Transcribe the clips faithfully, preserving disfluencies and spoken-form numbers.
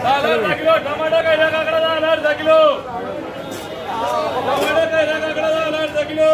Kilo tomato कैसा काकड़ा दाल अर्धा kilo tomato कैसा काकड़ा दाल अर्धा किलो।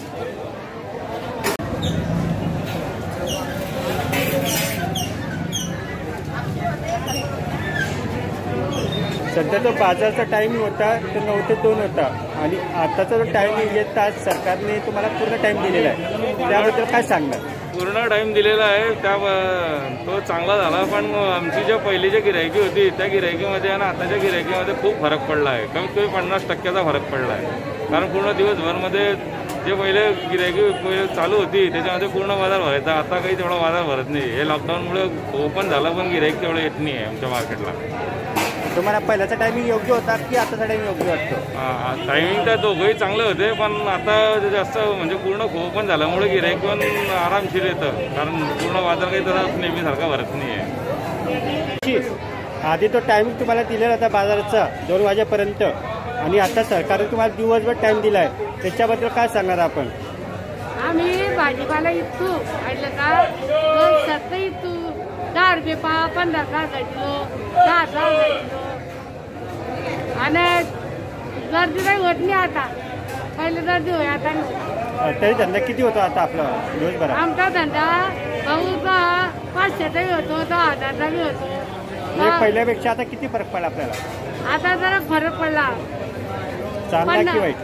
सध्या जो बाजारचा टायमिंग होता तो नऊ ते दोन होता आणि आताचा जो टायमिंग आहे तास सरकारने तुम्हाला पूर्ण टाइम दिलेला आहे, त्याबद्दल काय सांगणार? पूर्ण टाइम दिलेला आहे त्या तो चांगला झाला, पण आमची ज्या पहिली जी गिरायकी होती त्या गिरायकीमध्ये आणि आताच्या गिरायकीमध्ये खूप फरक पडला आहे. कमीत कमी पन्नास टक्क्याचा फरक पडला आहे. कारण पूर्ण दिवसभरमध्ये जे पहिले गिरायकी पहिले चालू होती त्याच्यामध्ये पूर्ण बाजार भरायचा, आता काही तेवढा बाजार भरत नाही. हे लॉकडाऊनमुळे ओपन झालं पण गिरायक तेवढं येत नाही आहे आमच्या मार्केटला. तुम्हाला पहिल्याचा टायमिंग योग्य होता की आताचा टायमिंग योग्य वाटतो? टायमिंग तर दोघंही चांगले होते, पण आता जास्त म्हणजे पूर्ण ओपन झाल्यामुळे गिरायक पण आरामशीर येतं, कारण पूर्ण बाजार काही तसा नेहमीसारखा भरत नाही आहे. आधी तो टायमिंग तुम्हाला दिलेला होता बाजाराचा दोन वाजेपर्यंत आणि आता सरकारने तुम्हाला दिवसभर टाइम दिला आहे, त्याच्याबद्दल काय सांगणार आपण? आम्ही भाजीपाला इतकू ऐकलं का सत्तर इतू दहा रुपये पाव पंधरा दहा किलो दहा दहा किलो आणि गर्दी काही होत नाही आता, पहिले गर्दी होय आता नाही. तरी धंदा किती होता आता आपला दिवसभरात? आमचा धंदा बहुधा पाचशेचाही होतो दहा हजारचाही होतो. पहिल्यापेक्षा आता किती फरक पडला आपल्याला? आता जरा फरक पडला. चांगला की वाईट?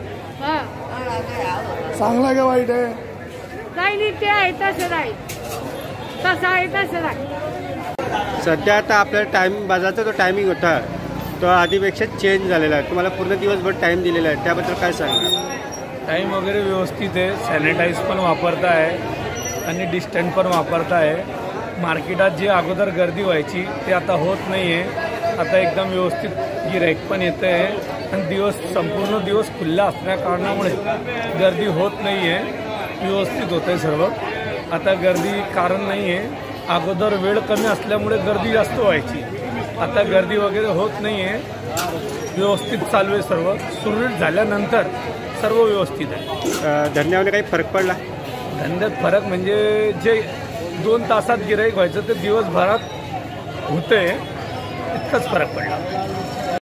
चांगला का वाईट आहे? काही नाही, ते आहे तसं आहे, तसं आहे तसं आहे. सध्या आता आपला टायमिंग बाजाराचा जो टायमिंग होता तो आधीपेक्षा चेंज झालेला आहे, तुम्हाला पूर्ण दिवसभर टाइम दिलेला आहे, त्याबद्दल काय सांगणार? टाईम वगैरे व्यवस्थित आहे, सॅनिटाईज पण वापरता आहे आणि डिस्टन्स पण वापरता आहे. मार्केटात जी अगोदर गर्दी व्हायची ते आता होत नाही आहे, आता एकदम व्यवस्थित गिराईक पण येतं आहे आणि दिवस संपूर्ण दिवस खुल्ला असल्या कारणामुळे गर्दी होत नाही आहे, व्यवस्थित होतं आहे सर्व. आता गर्दी कारण नाही आहे, अगोदर वेळ कमी असल्यामुळे गर्दी जास्त व्हायची, आता गर्दी वगैरे होत नाही आहे, व्यवस्थित चालू आहे सर्व. सुरळीत झाल्यानंतर सर्व व्यवस्थित आहे. धंद्यामध्ये काही फरक पडला? धंद्यात फरक म्हणजे जे दोन तासात गिराईक व्हायचं ते दिवसभरात होतंय, इतकाच फरक पडला.